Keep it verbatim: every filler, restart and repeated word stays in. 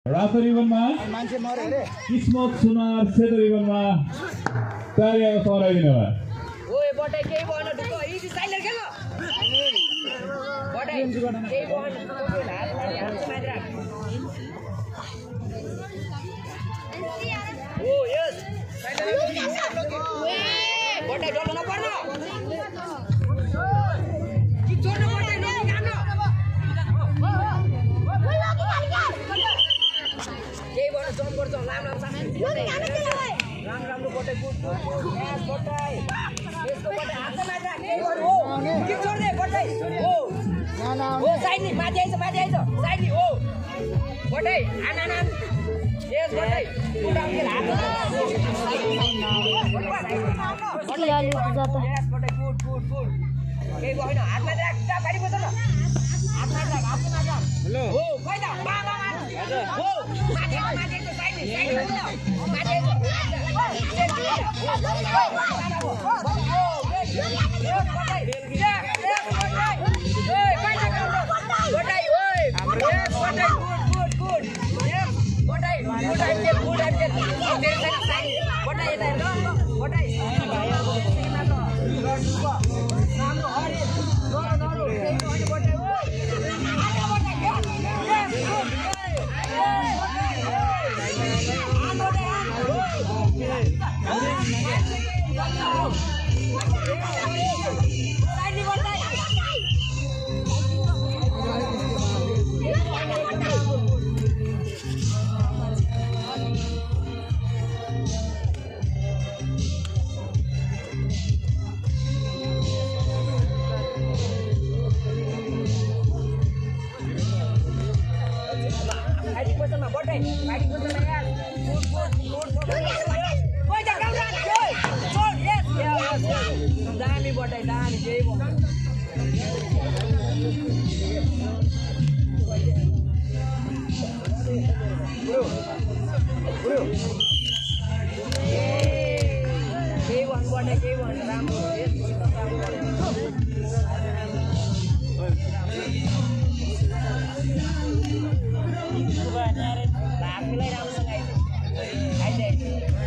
रातो रिबनमा किस्मत सुनार सेतो रिबनमा तालियाको सहर दिनु भयो ओए बटाई केही भएन ढुक्क यी साइलर के ल बटाई केही भएन हात माथि हात माथि राख ओ यस बटाई डल्न नपर्न कि छोड्नु बटाई नकिन केही भएन जम्प गर्छ लाम लाम सामान राम राम्रो बटाई गुड यस बटाई यसको बटाई हात माथि राख केही भएन हो कि छोड्दे बटाई हो ओ साइड नि माथि आइज माथि आइज साइड नि हो बटाई आन आन आन यस बटाई गुड आउट हात खिलाडी जाता यस बटाई गुड गुड गुड केही भएन हात माथि राख जा बारी बस न हात माथि राख हात माथि राख हेलो हो खै त बा बा हो माथि माथि आइज साइड नि साइड नि माथि आइज दामी बटाई दामी केही भयो केही भन्नु पर्ने केही भन्नु राम्रो भाग मिलाई राम्रोसँग आइज आइज